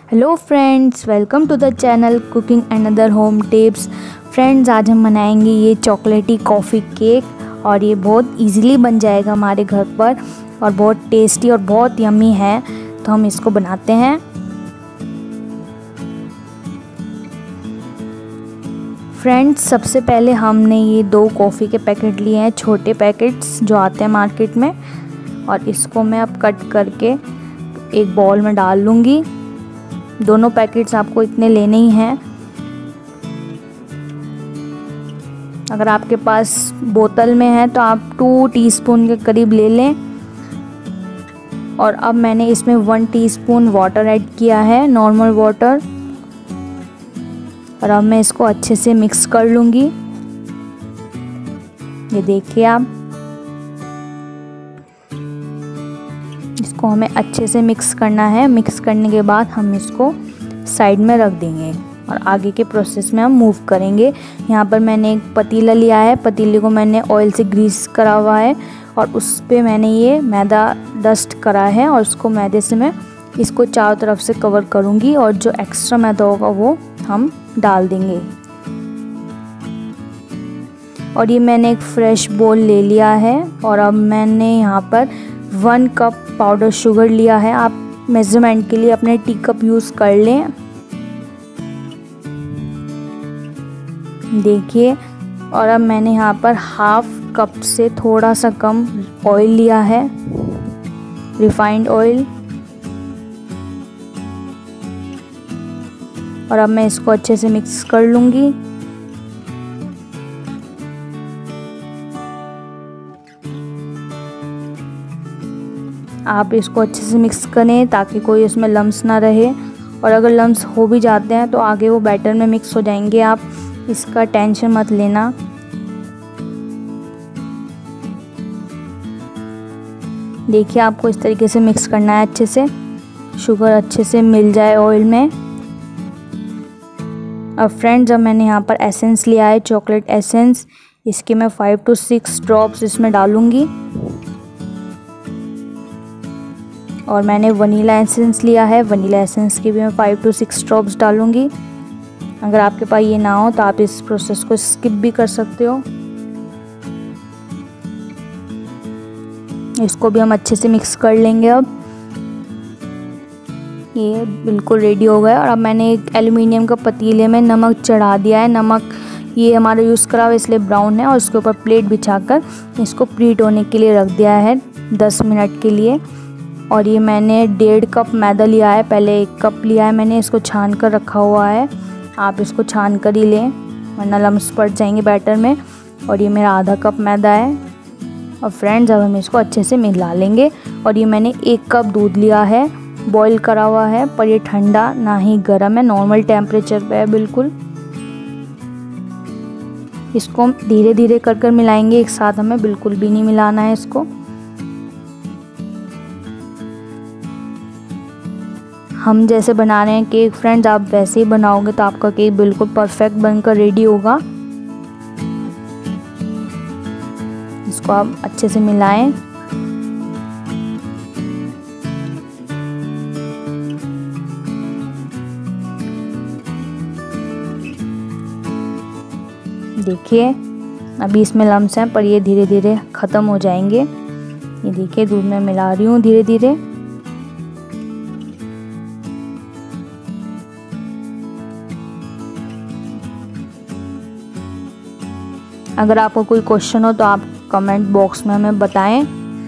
Hello friends, welcome to the channel cooking and other home tips. Friends, आज हम बनाएंगे ये चॉकलेटी कॉफ़ी केक और ये बहुत इजीली बन जाएगा हमारे घर पर और बहुत टेस्टी और बहुत यम्मी है। तो हम इसको बनाते हैं। फ्रेंड्स, सबसे पहले हमने ये 2 कॉफ़ी के पैकेट लिए हैं, छोटे पैकेट्स जो आते हैं मार्केट में, और इसको मैं अब कट करके एक बाउल में डाल लूँगी। दोनों पैकेट्स आपको इतने लेने ही हैं। अगर आपके पास बोतल में है तो आप 2 टीस्पून के करीब ले लें। और अब मैंने इसमें 1 टीस्पून वाटर ऐड किया है, नॉर्मल वाटर। और अब मैं इसको अच्छे से मिक्स कर लूँगी। ये देखिए आप, इसको हमें अच्छे से मिक्स करना है। मिक्स करने के बाद हम इसको साइड में रख देंगे और आगे के प्रोसेस में हम मूव करेंगे। यहाँ पर मैंने एक पतीला लिया है, पतीले को मैंने ऑयल से ग्रीस करा हुआ है और उस पे मैंने ये मैदा डस्ट करा है और उसको मैदे से मैं इसको चारों तरफ से कवर करूँगी और जो एक्स्ट्रा मैदा होगा वो हम डाल देंगे। और ये मैंने एक फ्रेश बोल ले लिया है और अब मैंने यहाँ पर 1 कप पाउडर शुगर लिया है। आप मेज़रमेंट के लिए अपने टी कप यूज़ कर लें। देखिए, और अब मैंने यहाँ पर 1/2 कप से थोड़ा सा कम ऑयल लिया है, रिफाइंड ऑयल। और अब मैं इसको अच्छे से मिक्स कर लूँगी। आप इसको अच्छे से मिक्स करें ताकि कोई इसमें लम्स ना रहे, और अगर लम्स हो भी जाते हैं तो आगे वो बैटर में मिक्स हो जाएंगे। आप इसका टेंशन मत लेना। देखिए, आपको इस तरीके से मिक्स करना है अच्छे से, शुगर अच्छे से मिल जाए ऑयल में। अब फ्रेंड्स, अब मैंने यहाँ पर एसेंस लिया है, चॉकलेट एसेंस। इसके मैं 5 to 6 ड्रॉप्स इसमें डालूँगी। और मैंने वनीला एसेंस लिया है, वनीला एसेंस की भी मैं 5 to 6 ड्रॉप्स डालूँगी। अगर आपके पास ये ना हो तो आप इस प्रोसेस को स्किप भी कर सकते हो। इसको भी हम अच्छे से मिक्स कर लेंगे। अब ये बिल्कुल रेडी हो गया। और अब मैंने एक एल्युमिनियम का पतीले में नमक चढ़ा दिया है। नमक ये हमारा यूज़ करा हुआ इसलिए ब्राउन है, और उसके ऊपर प्लेट बिछाकर इसको प्रीहीट होने के लिए रख दिया है 10 मिनट के लिए। और ये मैंने 1.5 कप मैदा लिया है, पहले 1 कप लिया है मैंने, इसको छान कर रखा हुआ है। आप इसको छान कर ही लें वरना लम्स पड़ जाएंगे बैटर में। और ये मेरा आधा कप मैदा है। और फ्रेंड्स, अब हम इसको अच्छे से मिला लेंगे। और ये मैंने 1 कप दूध लिया है, बॉईल करा हुआ है, पर ये ठंडा ना ही गर्म है, नॉर्मल टेम्परेचर पे है बिल्कुल। इसको हम धीरे धीरे कर कर मिलाएंगे, एक साथ हमें बिल्कुल भी नहीं मिलाना है इसको। हम जैसे बना रहे हैं केक फ्रेंड्स, आप वैसे ही बनाओगे तो आपका केक बिल्कुल परफेक्ट बनकर रेडी होगा। इसको आप अच्छे से मिलाएं। देखिए, अभी इसमें लम्स हैं पर ये धीरे धीरे ख़त्म हो जाएंगे। ये देखिए, दूध में मिला रही हूँ धीरे धीरे। अगर आपको कोई क्वेश्चन हो तो आप कमेंट बॉक्स में हमें बताएं।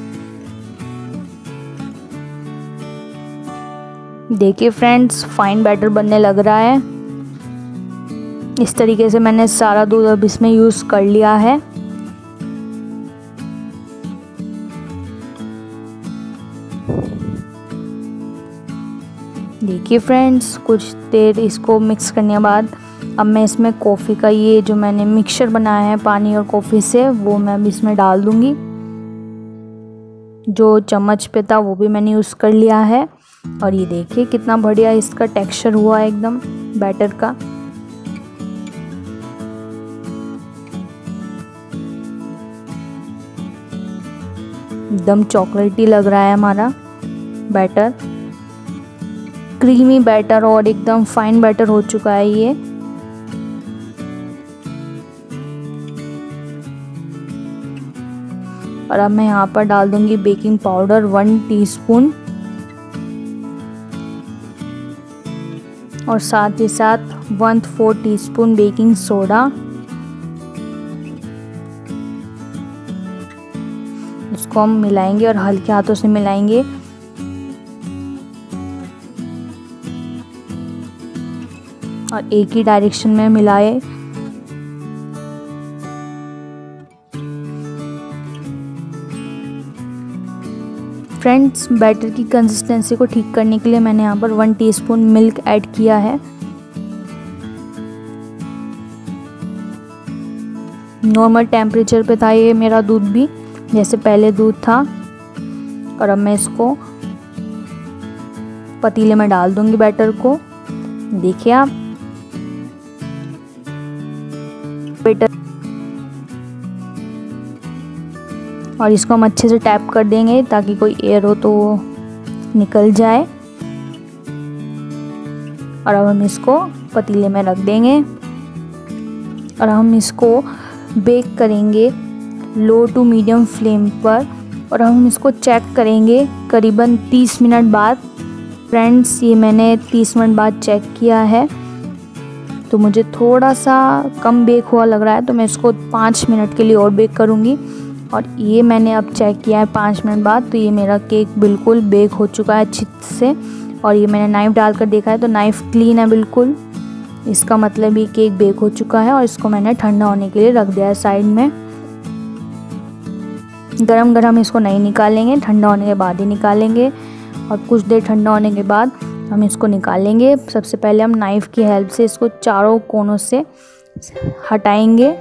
देखिए फ्रेंड्स, फाइन बैटर बनने लग रहा है। इस तरीके से मैंने सारा दूध अब इसमें यूज़ कर लिया है। देखिए फ्रेंड्स, कुछ देर इसको मिक्स करने के बाद अब मैं इसमें कॉफ़ी का ये जो मैंने मिक्सचर बनाया है पानी और कॉफ़ी से, वो मैं अब इसमें डाल दूँगी। जो चम्मच पे था वो भी मैंने यूज़ कर लिया है। और ये देखिए कितना बढ़िया इसका टेक्सचर हुआ है एकदम बैटर का। एकदम चॉकलेटी लग रहा है हमारा बैटर। क्रीमी बैटर और एकदम फाइन बैटर हो चुका है ये। और अब मैं यहाँ पर डाल दूंगी बेकिंग पाउडर 1 टीस्पून और साथ ही साथ 1/4 टीस्पून बेकिंग सोडा। इसको हम मिलाएंगे और हल्के हाथों से मिलाएंगे। और एक ही डायरेक्शन में मिलाए। फ्रेंड्स, बैटर की कंसिस्टेंसी को ठीक करने के लिए मैंने यहाँ पर 1 टीस्पून मिल्क ऐड किया है। नॉर्मल टेम्परेचर पे था ये मेरा दूध भी, जैसे पहले दूध था। और अब मैं इसको पतीले में डाल दूंगी बैटर को। देखिए आप बैटर, और इसको हम अच्छे से टैप कर देंगे ताकि कोई एयर हो तो वो निकल जाए। और अब हम इसको पतीले में रख देंगे और हम इसको बेक करेंगे लो टू मीडियम फ्लेम पर। और हम इसको चेक करेंगे करीबन 30 मिनट बाद। फ्रेंड्स, ये मैंने 30 मिनट बाद चेक किया है तो मुझे थोड़ा सा कम बेक हुआ लग रहा है, तो मैं इसको 5 मिनट के लिए और बेक करूँगी। और ये मैंने अब चेक किया है 5 मिनट बाद, तो ये मेरा केक बिल्कुल बेक हो चुका है अच्छे से। और ये मैंने नाइफ़ डालकर देखा है तो नाइफ़ क्लीन है बिल्कुल। इसका मतलब ये केक बेक हो चुका है। और इसको मैंने ठंडा होने के लिए रख दिया है साइड में। गरम गरम इसको नहीं निकालेंगे, ठंडा होने के बाद ही निकालेंगे। और कुछ देर ठंडा होने के बाद हम इसको निकालेंगे। सबसे पहले हम नाइफ़ की हेल्प से इसको चारों कोनों से हटाएंगे।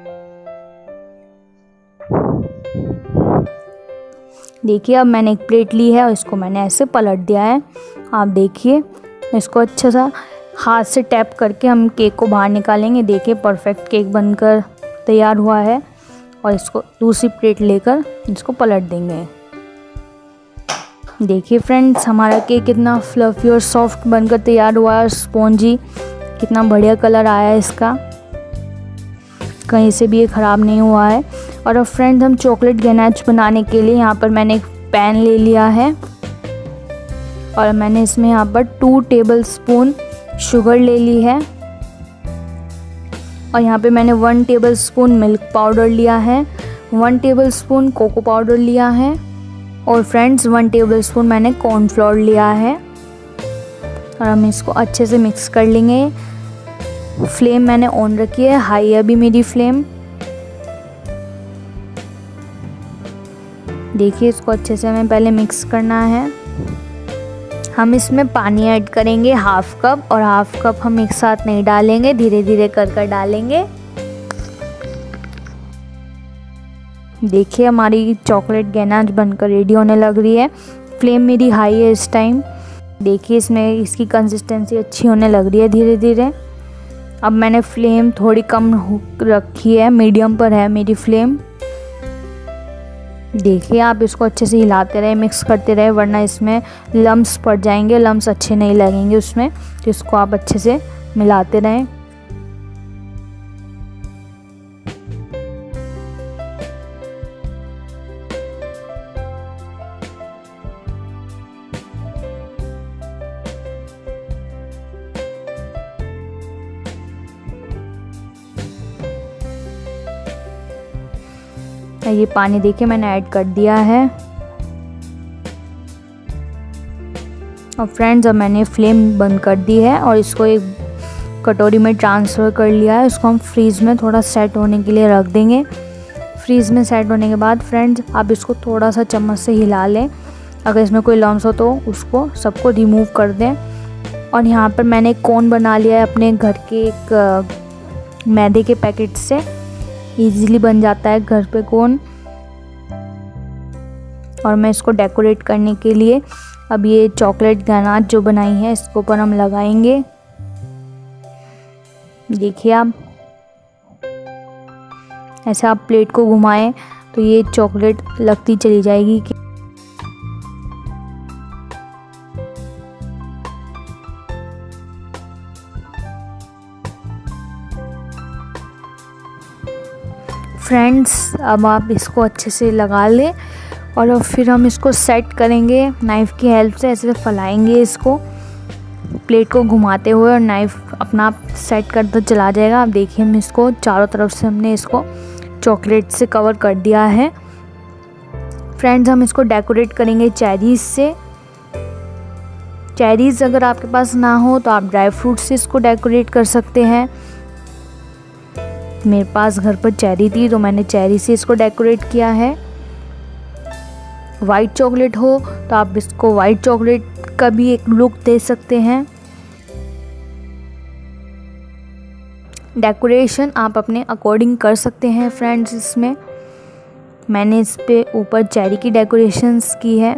देखिए, अब मैंने एक प्लेट ली है और इसको मैंने ऐसे पलट दिया है। आप देखिए, इसको अच्छा सा हाथ से टैप करके हम केक को बाहर निकालेंगे। देखिए, परफेक्ट केक बनकर तैयार हुआ है। और इसको दूसरी प्लेट लेकर इसको पलट देंगे। देखिए फ्रेंड्स, हमारा केक कितना फ्लफ़ी और सॉफ्ट बनकर तैयार हुआ है और स्पॉन्जी, कितना बढ़िया कलर आया है इसका, कहीं से भी ये ख़राब नहीं हुआ है। और अब फ्रेंड्स, हम चॉकलेट गैनाच बनाने के लिए यहाँ पर मैंने एक पैन ले लिया है और मैंने इसमें यहाँ पर 2 टेबलस्पून शुगर ले ली है। और यहाँ पे मैंने 1 टेबलस्पून मिल्क पाउडर लिया है, 1 टेबलस्पून कोको पाउडर लिया है और फ्रेंड्स 1 टेबलस्पून मैंने कॉर्नफ्लोर लिया है। और हम इसको अच्छे से मिक्स कर लेंगे। फ्लेम मैंने ऑन रखी है, हाई है अभी मेरी फ्लेम। देखिए, इसको अच्छे से हमें पहले मिक्स करना है। हम इसमें पानी ऐड करेंगे 1/2 कप, और 1/2 कप हम एक साथ नहीं डालेंगे, धीरे धीरे कर डालेंगे। देखिए, हमारी चॉकलेट गैनाच बनकर रेडी होने लग रही है। फ्लेम मेरी हाई है इस टाइम। देखिए, इसमें इसकी कंसिस्टेंसी अच्छी होने लग रही है धीरे धीरे। अब मैंने फ्लेम थोड़ी कम रखी है, मीडियम पर है मेरी फ्लेम। देखिए, आप इसको अच्छे से हिलाते रहे, मिक्स करते रहे, वरना इसमें लम्स पड़ जाएंगे, लम्स अच्छे नहीं लगेंगे उसमें। तो इसको आप अच्छे से मिलाते रहें। ये पानी देखिए मैंने ऐड कर दिया है। और फ्रेंड्स, अब मैंने फ्लेम बंद कर दी है और इसको एक कटोरी में ट्रांसफ़र कर लिया है। इसको हम फ्रीज़ में थोड़ा सेट होने के लिए रख देंगे। फ्रीज़ में सेट होने के बाद फ्रेंड्स, आप इसको थोड़ा सा चम्मच से हिला लें। अगर इसमें कोई लम्स हो तो उसको सबको रिमूव कर दें। और यहाँ पर मैंने एक कोन बना लिया है अपने घर के एक मैदे के पैकेट से। इजीली बन जाता है घर पे कोन। और मैं इसको डेकोरेट करने के लिए अब ये चॉकलेट गनाच जो बनाई है इसके ऊपर हम लगाएंगे। देखिए, आप ऐसे आप प्लेट को घुमाएं तो ये चॉकलेट लगती चली जाएगी। फ्रेंड्स अब आप इसको अच्छे से लगा लें और फिर हम इसको सेट करेंगे नाइफ़ की हेल्प से। ऐसे फैलाएंगे इसको प्लेट को घुमाते हुए और नाइफ़ अपना आप सेट करता चला जाएगा। आप देखिए हम इसको चारों तरफ से हमने इसको चॉकलेट से कवर कर दिया है। फ्रेंड्स हम इसको डेकोरेट करेंगे चेरीज़ से। चेरीज़ अगर आपके पास ना हो तो आप ड्राई फ्रूट से इसको डेकोरेट कर सकते हैं। मेरे पास घर पर चेरी थी तो मैंने चेरी से इसको डेकोरेट किया है। वाइट चॉकलेट हो तो आप इसको वाइट चॉकलेट का भी एक लुक दे सकते हैं। डेकोरेशन आप अपने अकॉर्डिंग कर सकते हैं फ्रेंड्स। इसमें मैंने इस पे ऊपर चेरी की डेकोरेशंस की है।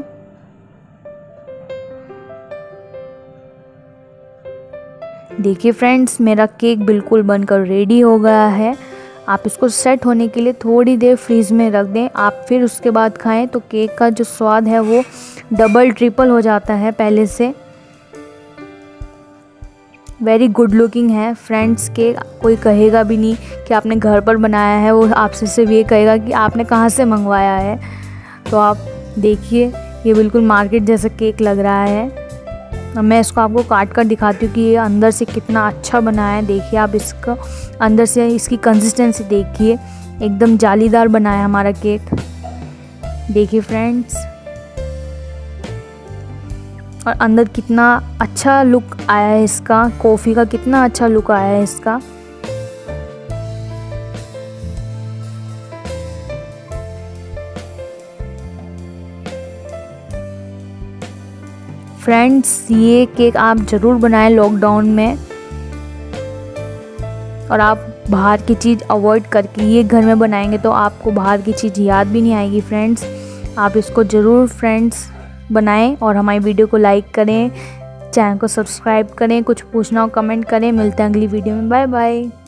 देखिए फ्रेंड्स मेरा केक बिल्कुल बनकर रेडी हो गया है। आप इसको सेट होने के लिए थोड़ी देर फ्रीज में रख दें। आप फिर उसके बाद खाएं तो केक का जो स्वाद है वो डबल ट्रिपल हो जाता है पहले से। वेरी गुड लुकिंग है फ्रेंड्स केक। कोई कहेगा भी नहीं कि आपने घर पर बनाया है, वो आपसे सिर्फ ये कहेगा कि आपने कहाँ से मंगवाया है। तो आप देखिए ये बिल्कुल मार्केट जैसा केक लग रहा है। अब मैं इसको आपको काट कर दिखाती हूँ कि ये अंदर से कितना अच्छा बना है। देखिए आप इसका अंदर से इसकी कंसिस्टेंसी देखिए, एकदम जालीदार बना है हमारा केक। देखिए फ्रेंड्स और अंदर कितना अच्छा लुक आया है इसका, कॉफ़ी का कितना अच्छा लुक आया है इसका। फ्रेंड्स ये केक आप ज़रूर बनाएं लॉकडाउन में, और आप बाहर की चीज़ अवॉइड करके ये घर में बनाएंगे तो आपको बाहर की चीज़ याद भी नहीं आएगी। फ्रेंड्स आप इसको ज़रूर फ्रेंड्स बनाएं और हमारी वीडियो को लाइक करें, चैनल को सब्सक्राइब करें। कुछ पूछना हो कमेंट करें। मिलते हैं अगली वीडियो में। Bye bye.